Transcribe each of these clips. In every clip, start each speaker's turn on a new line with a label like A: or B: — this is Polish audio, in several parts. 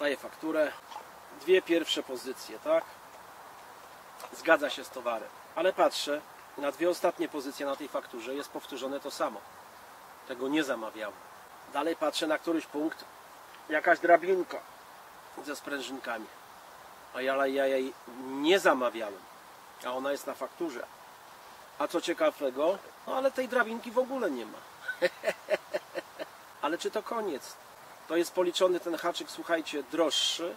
A: dostaję fakturę, dwie pierwsze pozycje, tak? Zgadza się z towarem, ale patrzę, na dwie ostatnie pozycje na tej fakturze jest powtórzone to samo. Tego nie zamawiałem. Dalej patrzę na któryś punkt, jakaś drabinka ze sprężynkami. A ja jej nie zamawiałem, a ona jest na fakturze. A co ciekawego, no ale tej drabinki w ogóle nie ma. Ale czy to koniec? To jest policzony ten haczyk, słuchajcie, droższy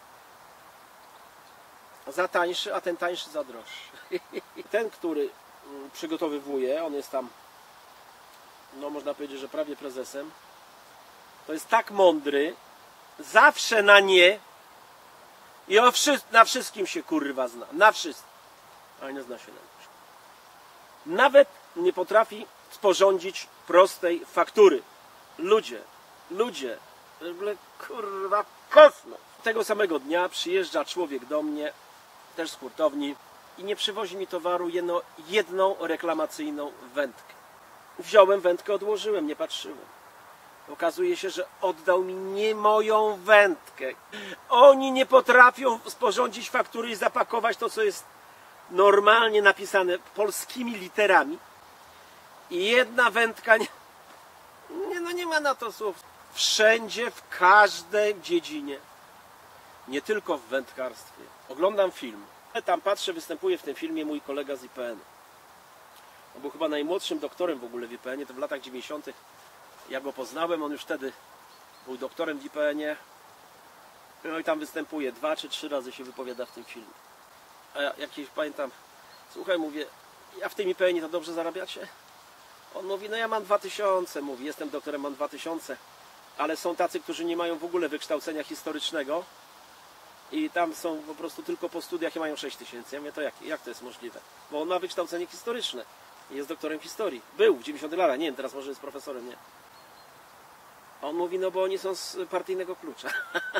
A: za tańszy, a ten tańszy za droższy. Ten, który przygotowywuje, on jest tam, no można powiedzieć, że prawie prezesem, to jest tak mądry, zawsze na nie i na wszystkim się kurwa zna, na wszystkim, ale nie zna się na niczym. Nawet nie potrafi sporządzić prostej faktury. Ludzie, w ogóle kurwa kosmos. Tego samego dnia przyjeżdża człowiek do mnie, też z hurtowni, i nie przywozi mi towaru jedną reklamacyjną wędkę. Wziąłem wędkę, odłożyłem, nie patrzyłem. Okazuje się, że oddał mi nie moją wędkę. Oni nie potrafią sporządzić faktury i zapakować to, co jest normalnie napisane polskimi literami. I jedna wędka nie ma na to słów. Wszędzie, w każdej dziedzinie. Nie tylko w wędkarstwie. Oglądam film. Tam patrzę, występuje w tym filmie mój kolega z IPN. On był chyba najmłodszym doktorem w ogóle w IPN-ie. To w latach 90. ja go poznałem. On już wtedy był doktorem w IPN-ie. No i tam występuje. 2 czy 3 razy się wypowiada w tym filmie. A ja jakieś pamiętam, słuchaj, mówię, ja w tym IPN-ie to dobrze zarabiacie? On mówi, no ja mam 2000, mówi, jestem doktorem, mam 2000, ale są tacy, którzy nie mają w ogóle wykształcenia historycznego i tam są po prostu tylko po studiach i mają 6000. Ja mówię, to jak to jest możliwe? Bo on ma wykształcenie historyczne i jest doktorem historii. Był w 90 latach, nie wiem, teraz może jest profesorem, nie. A on mówi, no bo oni są z partyjnego klucza.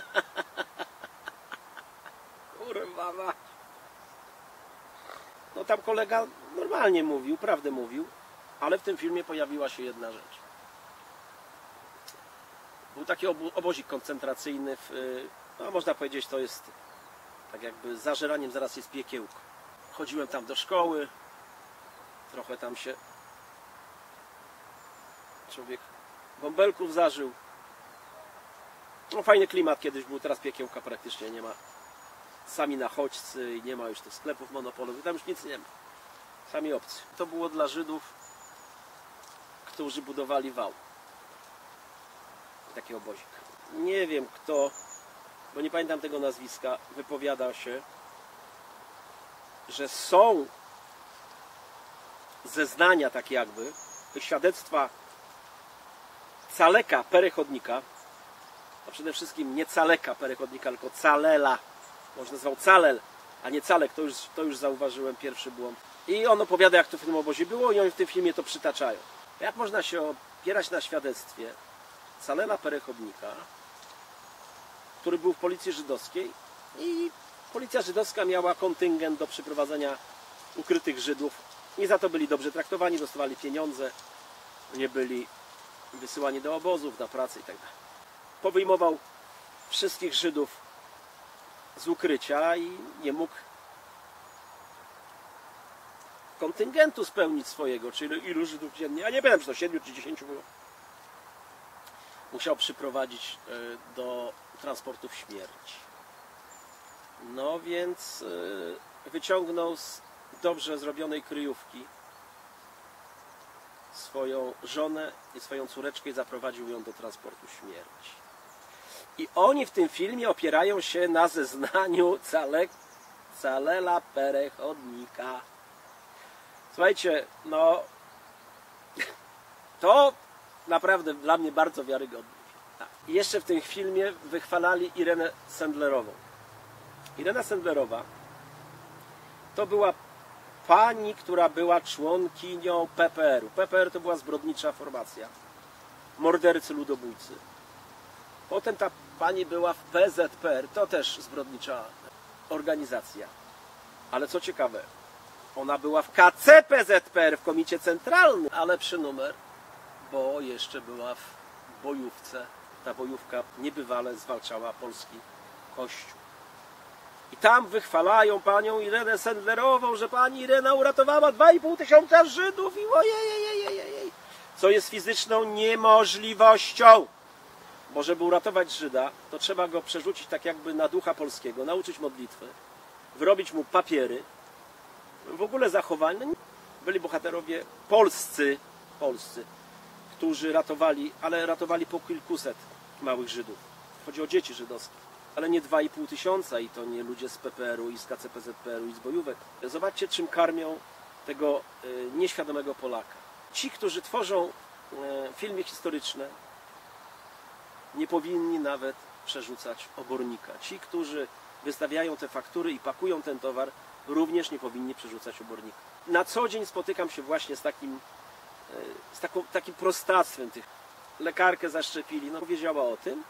A: Kurwa mać. No tam kolega normalnie mówił, prawdę mówił, ale w tym filmie pojawiła się jedna rzecz. Był taki obozik koncentracyjny, no można powiedzieć, to jest tak jakby za Żeraniem zaraz jest piekiełko. Chodziłem tam do szkoły, trochę tam się człowiek bąbelków zażył. No fajny klimat kiedyś był, teraz piekiełka praktycznie nie ma. Sami nachodźcy i nie ma już tych sklepów monopolowych, tam już nic nie ma. Sami obcy. To było dla Żydów, którzy budowali wał. Taki obozik. Nie wiem kto, bo nie pamiętam tego nazwiska, wypowiada się, że są zeznania takie jakby, świadectwa Caleka, perechodnika, a przede wszystkim nie Caleka, perechodnika, tylko Calela. Może nazywał Calel, a nie Calek, to już zauważyłem, pierwszy błąd. I on opowiada, jak to w tym obozie było i oni w tym filmie to przytaczają. Jak można się opierać na świadectwie Calela Perechodnika, który był w policji żydowskiej i policja żydowska miała kontyngent do przyprowadzenia ukrytych Żydów i za to byli dobrze traktowani, dostawali pieniądze, nie byli wysyłani do obozów, na pracę i tak dalej. Powyjmował wszystkich Żydów z ukrycia i nie mógł kontyngentu spełnić swojego, czyli ilu Żydów dziennie, ja nie wiem, czy to 7 czy 10 było. Musiał przyprowadzić do transportów śmierci. No więc wyciągnął z dobrze zrobionej kryjówki swoją żonę i swoją córeczkę i zaprowadził ją do transportu śmierci. I oni w tym filmie opierają się na zeznaniu Calela Perechodnika. Słuchajcie, no to naprawdę dla mnie bardzo wiarygodne. Tak. I jeszcze w tym filmie wychwalali Irenę Sendlerową. Irena Sendlerowa to była pani, która była członkinią PPR-u. PPR to była zbrodnicza formacja. Mordercy, ludobójcy. Potem ta pani była w PZPR, to też zbrodnicza organizacja. Ale co ciekawe, ona była w KC PZPR, w Komicie Centralnym, ale przy numer, bo jeszcze była w bojówce. Ta bojówka niebywale zwalczała polski Kościół. I tam wychwalają panią Irenę Sendlerową, że pani Irena uratowała 2500 Żydów i ojej, co jest fizyczną niemożliwością. Bo żeby uratować Żyda, to trzeba go przerzucić tak jakby na ducha polskiego, nauczyć modlitwy, wyrobić mu papiery, w ogóle zachowanie. Byli bohaterowie polscy, którzy ratowali, ale ratowali po kilkuset małych Żydów. Chodzi o dzieci żydowskie, ale nie 2500 i to nie ludzie z PPR-u i z KCPZPR-u i z bojówek. Zobaczcie, czym karmią tego nieświadomego Polaka. Ci, którzy tworzą filmy historyczne, nie powinni nawet przerzucać obornika. Ci, którzy wystawiają te faktury i pakują ten towar, również nie powinni przerzucać obornika. Na co dzień spotykam się właśnie z takim prostactwem tych. Lekarkę zaszczepili, no powiedziała o tym,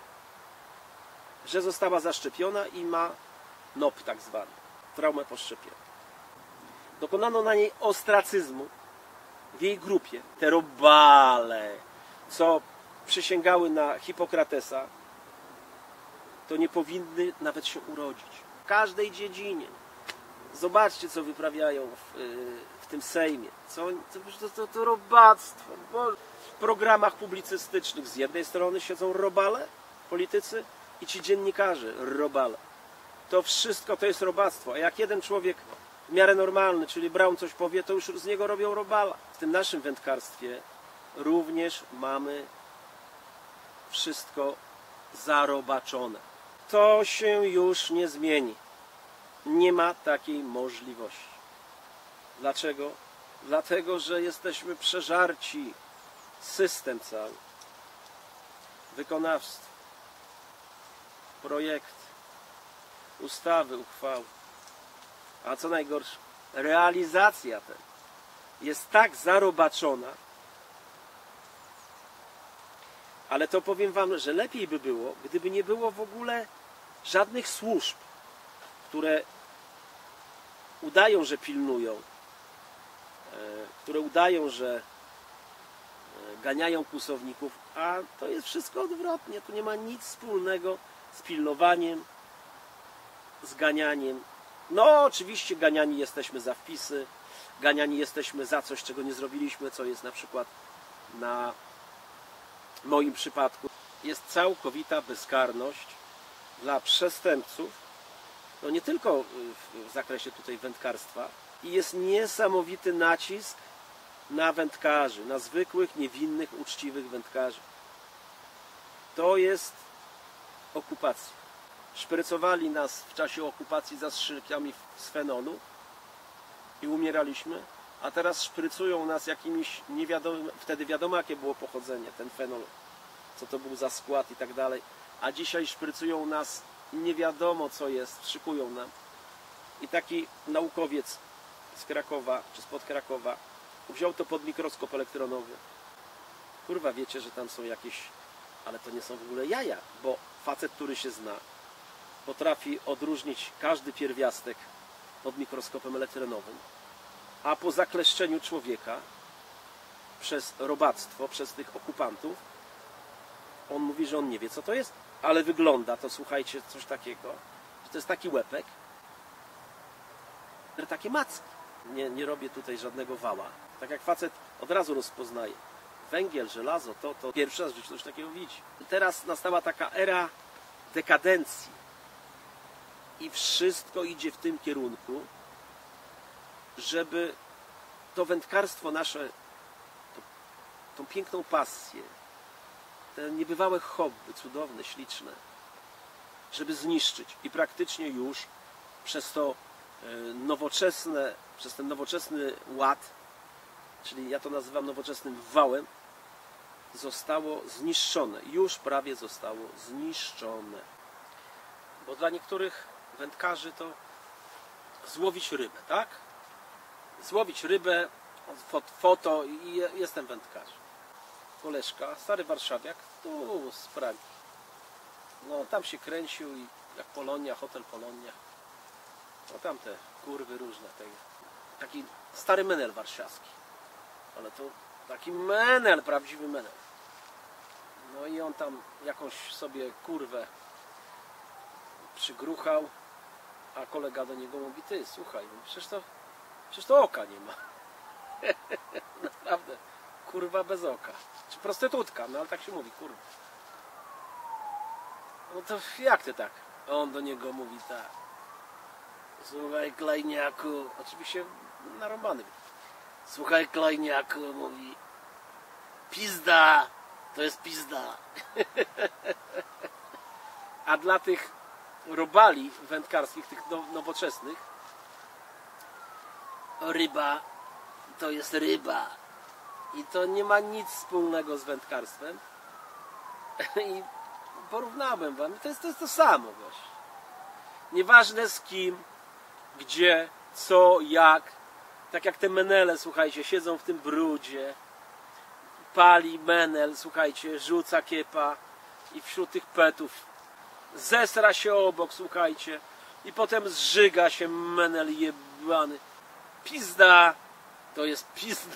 A: że została zaszczepiona i ma NOP tak zwany, traumę poszczepienną. Dokonano na niej ostracyzmu w jej grupie. Te robale, co przysięgały na Hipokratesa, to nie powinny nawet się urodzić. W każdej dziedzinie. Zobaczcie, co wyprawiają w tym Sejmie. To robactwo. W programach publicystycznych z jednej strony siedzą robale, politycy, i ci dziennikarze, robale. To wszystko to jest robactwo. A jak jeden człowiek w miarę normalny, czyli Braun coś powie, to już z niego robią robala. W tym naszym wędkarstwie również mamy wszystko zarobaczone. To się już nie zmieni. Nie ma takiej możliwości. Dlaczego? Dlatego, że jesteśmy przeżarci. System cały. Wykonawstwo. Projekt. Ustawy, uchwały. A co najgorsze, realizacja ten jest tak zarobaczona, ale to powiem wam, że lepiej by było, gdyby nie było w ogóle żadnych służb, które udają, że pilnują, które udają, że ganiają kłusowników, a to jest wszystko odwrotnie. Tu nie ma nic wspólnego z pilnowaniem, z ganianiem. No oczywiście ganiani jesteśmy za wpisy, ganiani jesteśmy za coś, czego nie zrobiliśmy, co jest na przykład na moim przypadku. Jest całkowita bezkarność dla przestępców, no nie tylko w zakresie tutaj wędkarstwa, i jest niesamowity nacisk na wędkarzy, na zwykłych, niewinnych, uczciwych wędkarzy. To jest okupacja. Szprycowali nas w czasie okupacji zastrzykiami z fenolu i umieraliśmy, a teraz szprycują nas jakimiś niewiadomym, wtedy wiadomo jakie było pochodzenie, ten fenol, co to był za skład i tak dalej, a dzisiaj szprycują nas nie wiadomo co jest, szykują nam. I taki naukowiec z Krakowa, czy spod Krakowa, wziął to pod mikroskop elektronowy. Kurwa, wiecie, że tam są jakieś, ale to nie są w ogóle jaja, bo facet, który się zna, potrafi odróżnić każdy pierwiastek pod mikroskopem elektronowym, a po zakleszczeniu człowieka przez robactwo, przez tych okupantów, on mówi, że on nie wie, co to jest, ale wygląda to, słuchajcie, coś takiego, że to jest taki łepek, takie macki. Nie robię tutaj żadnego wała. Tak jak facet od razu rozpoznaje węgiel, żelazo, to pierwszy raz w życiu coś takiego widzi. Teraz nastała taka era dekadencji i wszystko idzie w tym kierunku, żeby to wędkarstwo nasze, tą piękną pasję, te niebywałe hobby, cudowne, śliczne, żeby zniszczyć i praktycznie już przez to przez ten nowoczesny ład, czyli ja to nazywam nowoczesnym wałem, zostało zniszczone. Już prawie zostało zniszczone. Bo dla niektórych wędkarzy to złowić rybę, tak? Złowić rybę, foto i jestem wędkarzem. Koleżka, stary warszawiak, tu z Pragi. No tam się kręcił i jak Polonia, hotel Polonia. No tam te kurwy różne. Taki stary menel warszawski. Ale to taki menel, prawdziwy menel. No i on tam jakąś sobie kurwę przygruchał, a kolega do niego mówi, ty, słuchaj, przecież to oka nie ma. Naprawdę, kurwa bez oka. Czy prostytutka, no ale tak się mówi, kurwa. No to jak ty tak? A on do niego mówi tak. Słuchaj, klejniaku, oczywiście narąbany. Słuchaj, klejniaku, mówi, pizda, to jest pizda. A dla tych robali wędkarskich, tych nowoczesnych, ryba to jest ryba. I to nie ma nic wspólnego z wędkarstwem. I porównałem wam, to jest to samo właśnie. Nieważne z kim, gdzie, co, jak. Tak jak te menele, słuchajcie, siedzą w tym brudzie. Pali menel, słuchajcie, rzuca kiepa i wśród tych petów zesra się obok, słuchajcie, i potem zżyga się menel jebany. Pizda, to jest pizda.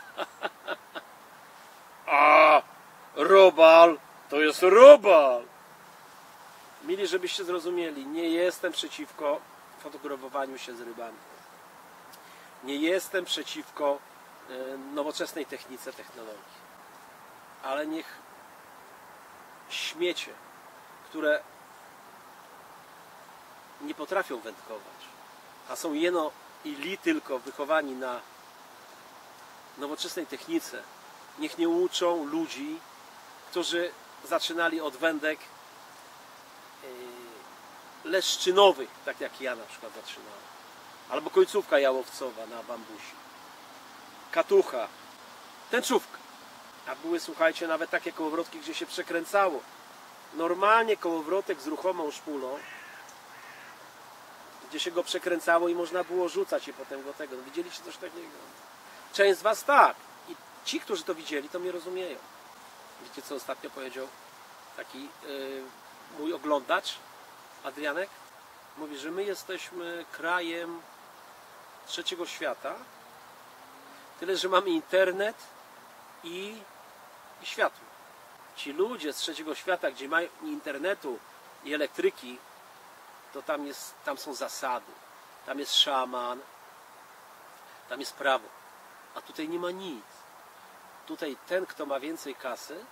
A: A robal, to jest robal. Mili, żebyście zrozumieli, nie jestem przeciwko fotografowaniu się z rybami. Nie jestem przeciwko nowoczesnej technice, technologii. Ale niech śmiecie, które nie potrafią wędkować, a są jeno i li tylko wychowani na nowoczesnej technice, niech nie uczą ludzi, którzy zaczynali od wędek leszczynowych, tak jak ja na przykład zaczynałem. Albo końcówka jałowcowa na bambusie. Katucha. Tęczówka. A były, słuchajcie, nawet takie kołowrotki, gdzie się przekręcało. Normalnie kołowrotek z ruchomą szpulą, gdzie się go przekręcało i można było rzucać je potem do tego. Widzieliście coś takiego? Część z was tak. I ci, którzy to widzieli, to mnie rozumieją. Wiecie, co ostatnio powiedział taki mój oglądacz, Adrianek? Mówi, że my jesteśmy krajem trzeciego świata, tyle, że mamy internet i światło. Ci ludzie z trzeciego świata, gdzie mają internetu i elektryki, to tam są zasady, tam jest szaman, tam jest prawo, a tutaj nie ma nic. Tutaj ten, kto ma więcej kasy,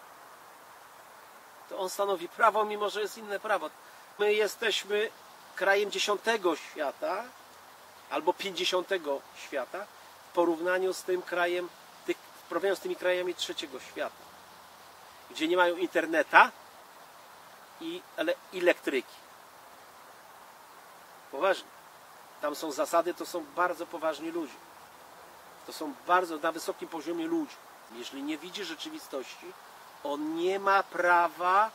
A: to on stanowi prawo, mimo że jest inne prawo. My jesteśmy krajem 10. świata albo 50. świata w porównaniu z tym krajem, w porównaniu z tymi krajami trzeciego świata, gdzie nie mają interneta i elektryki. Poważnie. Tam są zasady, to są bardzo poważni ludzie. To są bardzo na wysokim poziomie ludzi. Jeśli nie widzi rzeczywistości, on nie ma prawa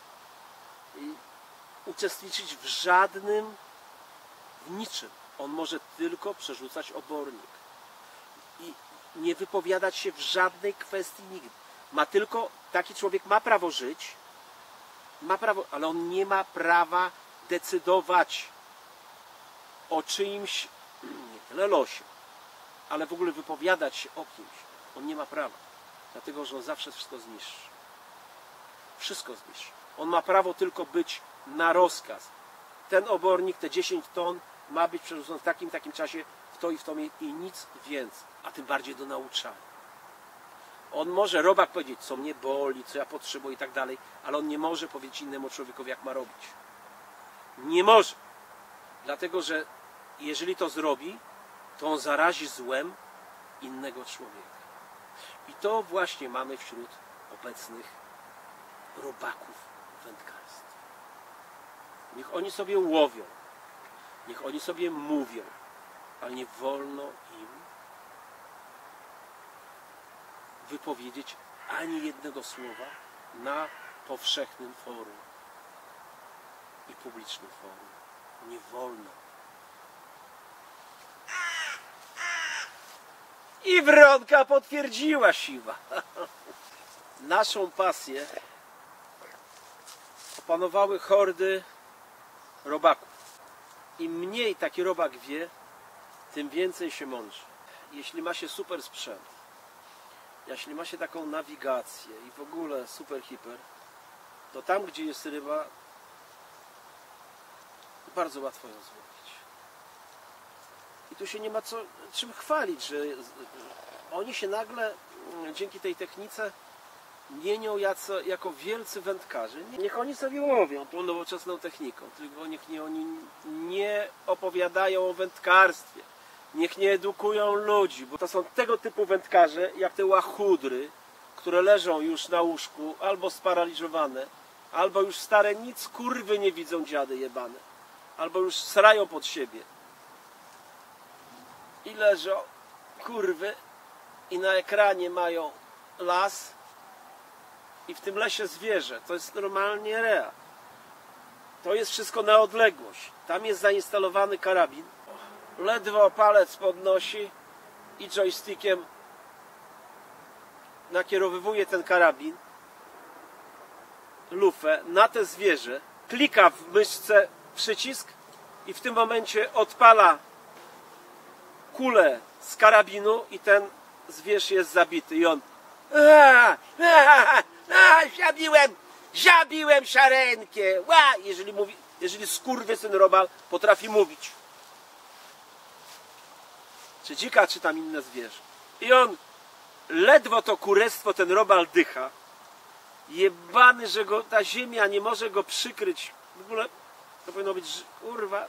A: uczestniczyć w żadnym, w niczym. On może tylko przerzucać obornik i nie wypowiadać się w żadnej kwestii nigdy. Ma tylko, taki człowiek ma prawo żyć, ma prawo, ale on nie ma prawa decydować o czyimś, nie tyle losie, ale w ogóle wypowiadać się o kimś. On nie ma prawa, dlatego że on zawsze wszystko zniszczy. Wszystko zniszczy. On ma prawo tylko być na rozkaz. Ten obornik, te 10 ton ma być przerzucony w takim czasie, w to i nic więcej. A tym bardziej do nauczania. On może, robak, powiedzieć, co mnie boli, co ja potrzebuję i tak dalej, ale on nie może powiedzieć innemu człowiekowi, jak ma robić. Nie może. Dlatego, że jeżeli to zrobi, to on zarazi złem innego człowieka. I to właśnie mamy wśród obecnych robaków wędkarstwa. Niech oni sobie łowią, niech oni sobie mówią, ale nie wolno im wypowiedzieć ani jednego słowa na powszechnym forum i publicznym forum. Nie wolno. I wronka potwierdziła siła. Naszą pasję opanowały hordy robaków. Im mniej taki robak wie, tym więcej się mądrzy. Jeśli ma się super sprzęt, jeśli ma się taką nawigację i w ogóle super hiper, to tam, gdzie jest ryba, bardzo łatwo ją złowić. I tu się nie ma czym chwalić, że oni się nagle dzięki tej technice mienią jako wielcy wędkarze. Niech oni sobie łowią tą nowoczesną techniką, tylko niech oni nie opowiadają o wędkarstwie. Niech nie edukują ludzi, bo to są tego typu wędkarze, jak te łachudry, które leżą już na łóżku, albo sparaliżowane, albo już stare, nic kurwy nie widzą, dziady jebane, albo już srają pod siebie. I leżą kurwy i na ekranie mają las i w tym lesie zwierzę. To jest normalnie real. To jest wszystko na odległość. Tam jest zainstalowany karabin. Ledwo palec podnosi i joystickiem nakierowywuje ten karabin, lufę, na te zwierzę, klika w myszce przycisk i w tym momencie odpala kulę z karabinu i ten zwierz jest zabity. I on zabiłem siarenkę. Jeżeli skurwysyn robal potrafi mówić. Czy dzika, czy tam inne zwierzę. I on ledwo to kurestwo, ten robal dycha. Jebany, że ta ziemia nie może go przykryć. W ogóle to powinno być, kurwa.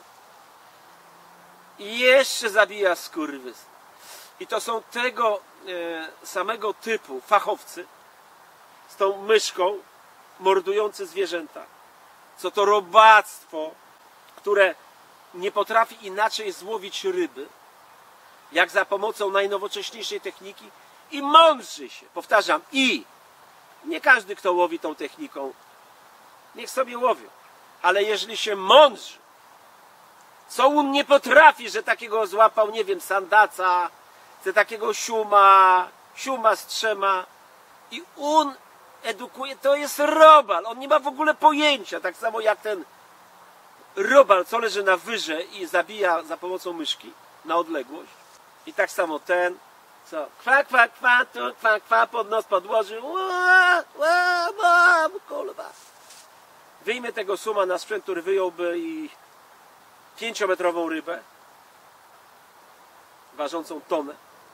A: I jeszcze zabija skurwysyn. I to są tego samego typu fachowcy z tą myszką mordujący zwierzęta. Co to robactwo, które nie potrafi inaczej złowić ryby, jak za pomocą najnowocześniejszej techniki i mądrzy się. Powtarzam, nie każdy, kto łowi tą techniką, niech sobie łowią. Ale jeżeli się mądrzy, co on nie potrafi, że takiego złapał, nie wiem, sandaca, czy takiego siuma z 3 i on edukuje, to jest robal. On nie ma w ogóle pojęcia, tak samo jak ten robal, co leży na wyrze i zabija za pomocą myszki na odległość. I tak samo ten, co kwa, tu kwa, pod nos podłożył, kurwa. Wyjmie tego suma na sprzęt, który wyjąłby i 5-metrową rybę, ważącą tonę.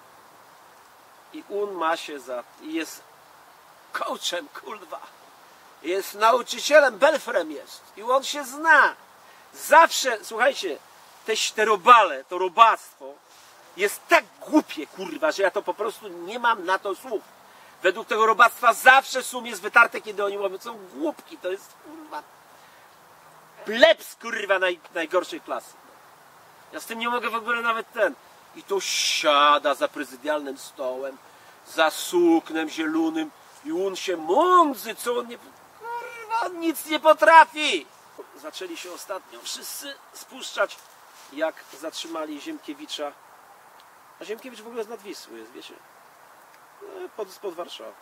A: I on ma się i jest coachem, kurwa. Jest nauczycielem, belfrem jest. I on się zna. Zawsze, słuchajcie, te robale, to robactwo jest tak głupie, kurwa, że ja to po prostu nie mam na to słów. Według tego robactwa zawsze sum jest wytarte, kiedy oni mówią, są głupki. To jest, kurwa, plebs, kurwa, najgorszej klasy. Ja z tym nie mogę w ogóle nawet I to siada za prezydialnym stołem, za suknem zielonym i on się mądrzy, co on nie... Kurwa, on nic nie potrafi! Zaczęli się ostatnio wszyscy spuszczać, jak zatrzymali Ziemkiewicza. A Ziemkiewicz w ogóle z nad Wisły jest, wiecie? Spod Warszawy.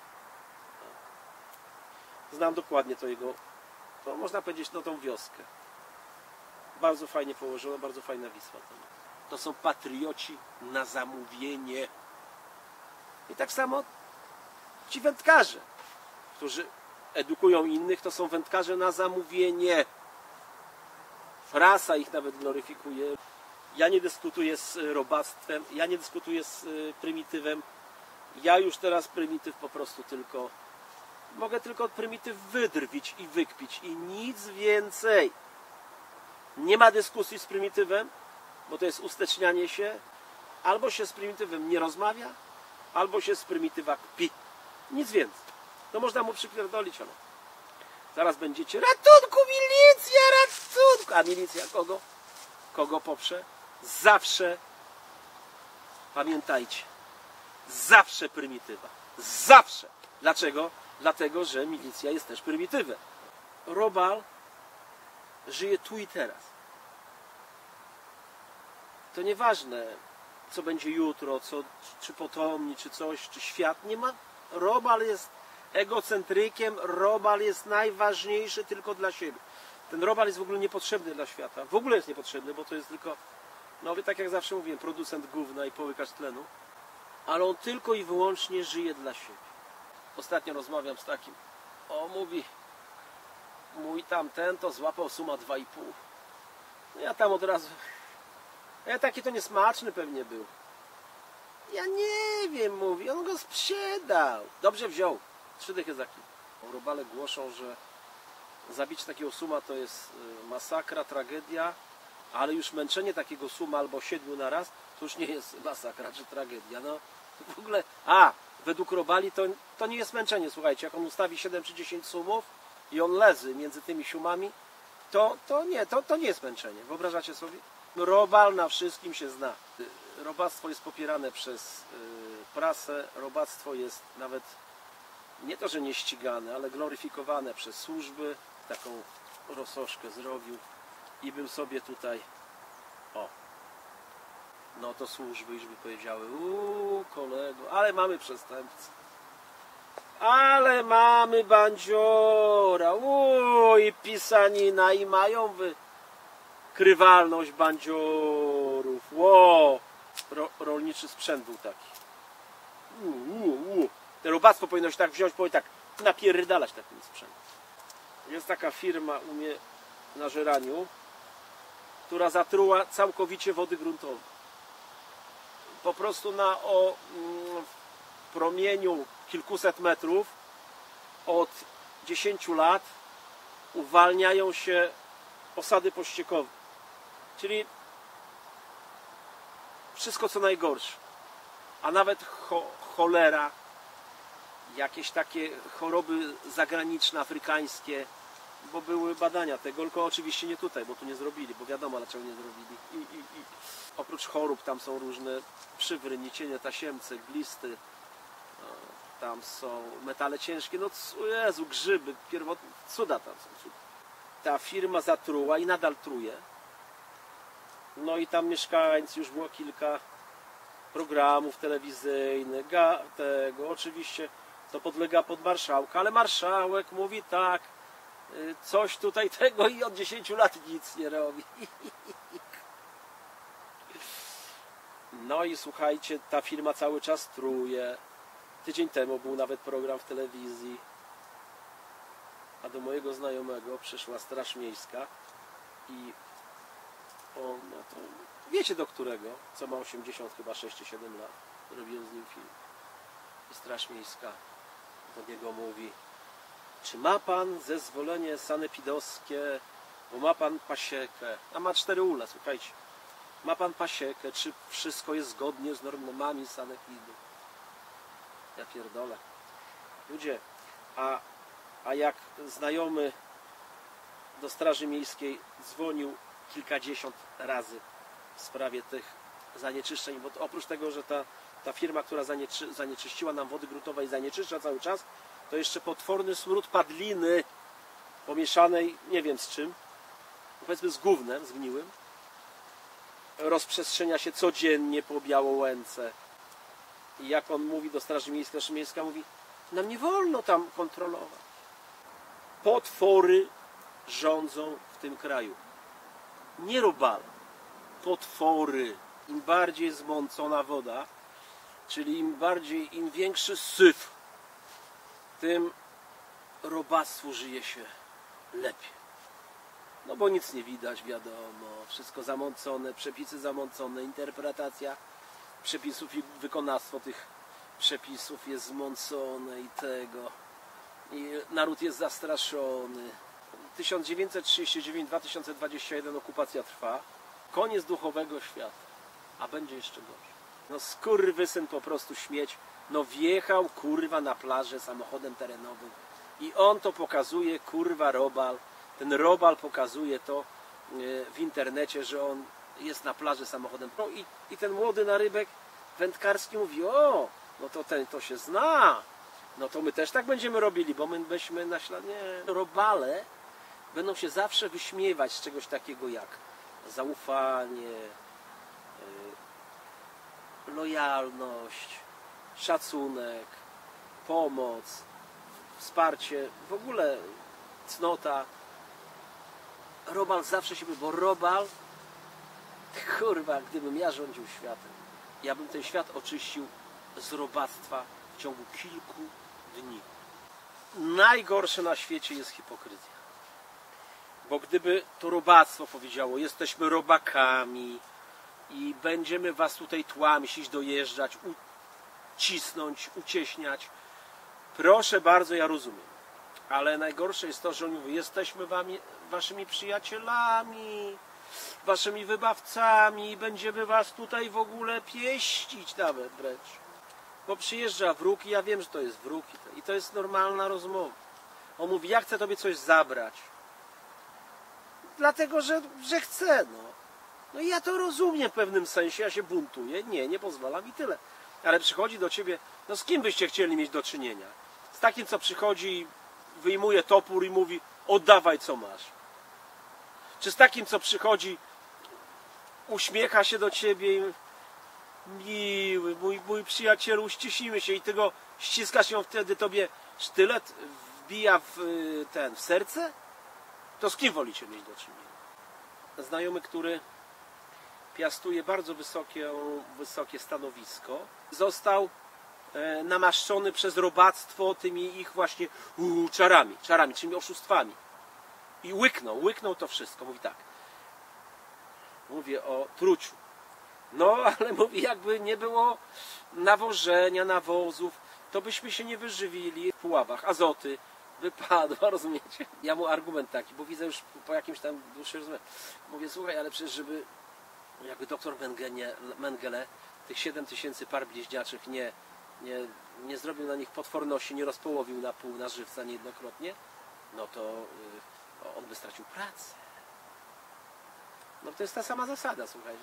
A: Znam dokładnie to jego, to można powiedzieć, no tą wioskę. Bardzo fajnie położona, bardzo fajna Wisła. To są patrioci na zamówienie. I tak samo ci wędkarze, którzy edukują innych, to są wędkarze na zamówienie. Prasa ich nawet gloryfikuje. Ja nie dyskutuję z robactwem, ja nie dyskutuję z prymitywem. Ja już teraz prymityw po prostu mogę tylko prymityw wydrwić i wykpić i nic więcej. Nie ma dyskusji z prymitywem, bo to jest ustecznianie się. Albo się z prymitywem nie rozmawia, albo się z prymitywa kpi. Nic więcej. To można mu przypierdolić, ale zaraz będziecie ratunku, milicja, ratunku! A milicja kogo? Kogo poprze? Zawsze, pamiętajcie, zawsze prymitywa. Zawsze. Dlaczego? Dlatego, że milicja jest też prymitywem. Robal żyje tu i teraz. To nieważne, co będzie jutro, czy potomni, czy coś, czy świat. Nie ma. Robal jest egocentrykiem, robal jest najważniejszy tylko dla siebie. Ten robal jest w ogóle niepotrzebny dla świata. W ogóle jest niepotrzebny, bo to jest tylko, tak jak zawsze mówiłem, producent gówna i połykacz tlenu. Ale on tylko i wyłącznie żyje dla siebie. Ostatnio rozmawiam z takim, mówi, mój tamten to złapał suma 2,5. No ja tam od razu... Ja taki to niesmaczny pewnie był. Ja nie wiem, mówi, on go sprzedał. Dobrze wziął. 3 dychy za kilo. Robale głoszą, że zabić takiego suma to jest masakra, tragedia, ale już męczenie takiego suma albo 7 na raz, to już nie jest masakra czy tragedia. No w ogóle, według robali to nie jest męczenie, słuchajcie, jak on ustawi 7 czy 10 sumów i on leży między tymi siumami, to nie jest męczenie. Wyobrażacie sobie? No, robal na wszystkim się zna. Robactwo jest popierane przez prasę, robactwo jest nawet nie to, że nie ścigane, ale gloryfikowane przez służby. Taką rososzkę zrobił i bym sobie tutaj, no to służby już by powiedziały, kolego, ale mamy przestępcę, ale mamy bandziora, i pisanina, i mają wykrywalność bandziorów, rolniczy sprzęt był taki. Te robactwo powinno się tak wziąć, tak napierdalać takim sprzętem. Jest taka firma u mnie na Żeraniu, która zatruła całkowicie wody gruntowe. Po prostu na promieniu kilkuset metrów od 10 lat uwalniają się osady pościekowe. Czyli wszystko co najgorsze. A nawet cholera, jakieś takie choroby zagraniczne, afrykańskie, bo były badania tego, tylko oczywiście nie tutaj, bo tu nie zrobili, bo wiadomo dlaczego nie zrobili. Oprócz chorób tam są różne przywry, nicienie tasiemce, glisty, tam są metale ciężkie, no Jezu, grzyby, pierwotne, cuda tam są. Cuda. Ta firma zatruła i nadal truje. No i tam mieszkańcy, już było kilka programów telewizyjnych, oczywiście to podlega pod marszałka, ale marszałek mówi tak, coś tutaj tego i od 10 lat nic nie robi. No i słuchajcie, ta firma cały czas truje. Tydzień temu był nawet program w telewizji, a do mojego znajomego przyszła Straż Miejska i no to wiecie do którego, co ma 80 chyba 6 czy 7 lat, robiłem z nim film. I Straż Miejska do niego mówi: czy ma pan zezwolenie sanepidowskie, bo ma pan pasiekę, a ma 4 ule, słuchajcie, ma pan pasiekę, czy wszystko jest zgodnie z normami sanepidu? Ja pierdolę. Ludzie, a jak znajomy do Straży Miejskiej dzwonił kilkadziesiąt razy w sprawie tych zanieczyszczeń, bo oprócz tego, że ta firma, która zanieczyściła nam wody gruntowe i zanieczyszcza cały czas, to jeszcze potworny smród padliny pomieszanej, nie wiem z czym, powiedzmy z gównem, zgniłym, rozprzestrzenia się codziennie po Białołęce. I jak on mówi do Straży Miejskiej, Straż Miejska mówi: nam nie wolno tam kontrolować. Potwory rządzą w tym kraju. Nie robale, potwory. Im bardziej zmącona woda, czyli im większy syf, tym robactwu żyje się lepiej. No bo nic nie widać, wiadomo, wszystko zamącone, przepisy zamącone, interpretacja przepisów i wykonawstwo tych przepisów jest zmącone i naród jest zastraszony. 1939-2021 okupacja trwa, koniec duchowego świata, a będzie jeszcze gorzej. No skurwysyn po prostu śmieć, no wjechał kurwa na plażę samochodem terenowym i on to pokazuje, kurwa robal, ten robal pokazuje to w internecie, że on jest na plaży samochodem. No i ten młody narybek wędkarski mówi: o, no to to się zna, no to my też tak będziemy robili, bo my byśmy naśladnie. Robale będą się zawsze wyśmiewać z czegoś takiego jak zaufanie, lojalność, szacunek, pomoc, wsparcie, w ogóle cnota. Robal zawsze się bo robal, kurwa, gdybym ja rządził światem, ja bym ten świat oczyścił z robactwa w ciągu kilku dni. Najgorsze na świecie jest hipokryzja. Bo gdyby to robactwo powiedziało, jesteśmy robakami i będziemy was tutaj tłamsić, dojeżdżać, ucisnąć, ucieśniać, proszę bardzo, ja rozumiem. Ale najgorsze jest to, że oni mówią, jesteśmy waszymi przyjacielami, waszymi wybawcami, będziemy was tutaj w ogóle pieścić nawet wręcz. Bo przyjeżdża wróg i ja wiem, że to jest wróg i to jest normalna rozmowa. On mówi, ja chcę tobie coś zabrać. Dlatego, że chcę, no. No i ja to rozumiem w pewnym sensie, ja się buntuję, nie pozwalam i tyle. Ale przychodzi do ciebie, no z kim byście chcieli mieć do czynienia? Z takim, co przychodzi, wyjmuje topór i mówi, oddawaj co masz. Czy z takim, co przychodzi, uśmiecha się do ciebie i miły, mój przyjacielu, ściśnijmy się i ty go ściskasz ją wtedy tobie sztylet wbija w serce? To z kim wolicie mieć do czynienia? Znajomy, który piastuje bardzo wysokie stanowisko, został namaszczony przez robactwo tymi ich właśnie czarami, czyli oszustwami. I łyknął to wszystko. Mówi tak, mówię o truciu. No, ale mówi, jakby nie było nawożenia, nawozów, to byśmy się nie wyżywili w Puławach. Azoty wypadła, rozumiecie? Ja mu argument taki, bo widzę już po jakimś tam dłuższym rozmowie. Mówię, słuchaj, ale przecież żeby jakby doktor Mengele tych 7000 par bliźniaczych nie zrobił na nich potworności, nie rozpołowił na pół na żywca niejednokrotnie, no to on by stracił pracę. No to jest ta sama zasada, słuchajcie.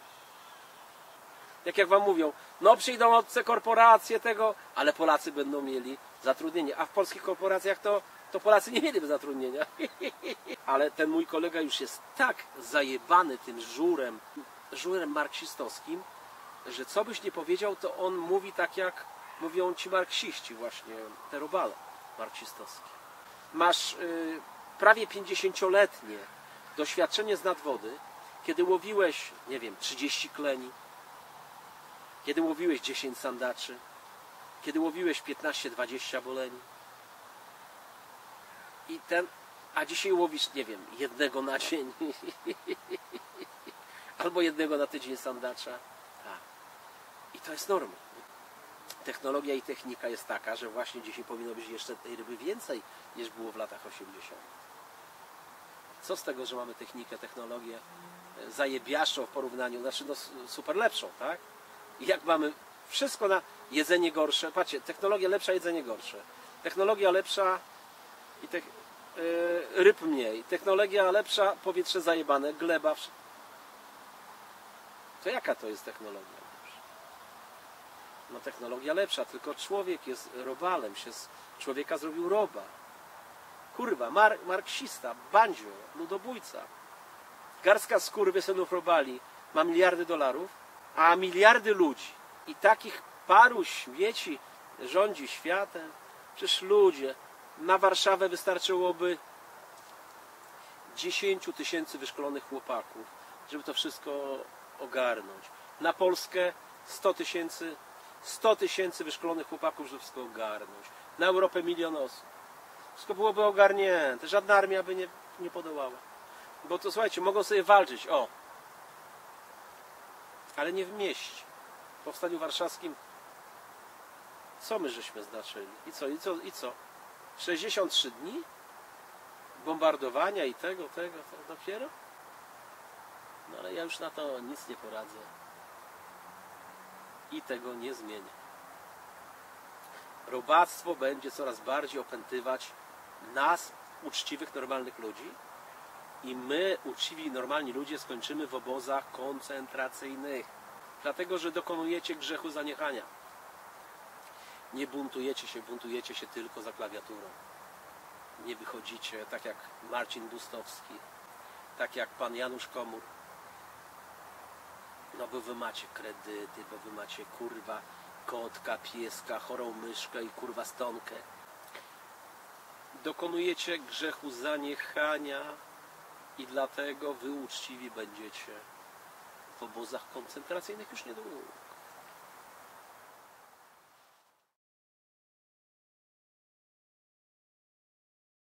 A: Jak wam mówią, no przyjdą obce korporacje tego, ale Polacy będą mieli zatrudnienie. A w polskich korporacjach to Polacy nie mieliby zatrudnienia. Ale ten mój kolega już jest tak zajebany tym żurem marksistowskim, że co byś nie powiedział, to on mówi tak jak mówią ci marksiści właśnie, te robale marksistowskie. Masz prawie 50-letnie doświadczenie z nadwody, kiedy łowiłeś, nie wiem, 30 kleni, kiedy łowiłeś 10 sandaczy, kiedy łowiłeś 15-20 boleni. A dzisiaj łowisz, nie wiem, jednego na dzień albo jednego na tydzień sandacza. Tak. I to jest norma. Technologia i technika jest taka, że właśnie dzisiaj powinno być jeszcze tej ryby więcej niż było w latach 80. Co z tego, że mamy technologię zajebiaszczą w porównaniu, znaczy no super lepszą, tak? I jak mamy wszystko na jedzenie gorsze, patrzcie, technologia lepsza, jedzenie gorsze. Technologia lepsza i ryb mniej. Technologia lepsza, powietrze zajebane, gleba. To jaka to jest technologia lepsza? No technologia lepsza, tylko człowiek jest robalem, się z człowieka zrobił roba. Kurwa, marksista, bandzio, ludobójca. Garstka skurwysynów robali ma miliardy dolarów, a miliardy ludzi. I takich paru śmieci rządzi światem. Przecież ludzie, na Warszawę wystarczyłoby 10 000 wyszkolonych chłopaków, żeby to wszystko ogarnąć. Na Polskę 100 000 wyszkolonych chłopaków, żeby wszystko ogarnąć. Na Europę 1 000 000 osób. Wszystko byłoby ogarnięte. Żadna armia by nie podołała. Bo to słuchajcie, mogą sobie walczyć, ale nie w mieście. W Powstaniu Warszawskim co my żeśmy znaczyli? I co? 63 dni? Bombardowania i tego dopiero? No ale ja już na to nic nie poradzę. I tego nie zmienię. Robactwo będzie coraz bardziej opętywać nas, uczciwych, normalnych ludzi, i my, uczciwi, normalni ludzie, skończymy w obozach koncentracyjnych. Dlatego, że dokonujecie grzechu zaniechania. Nie buntujecie się tylko za klawiaturą. Nie wychodzicie tak jak Marcin Bustowski, tak jak pan Janusz Komór. No bo wy macie kredyty, bo wy macie kurwa kotka, pieska, chorą myszkę i kurwa stonkę. Dokonujecie grzechu zaniechania i dlatego wy uczciwi będziecie w obozach koncentracyjnych już niedługo.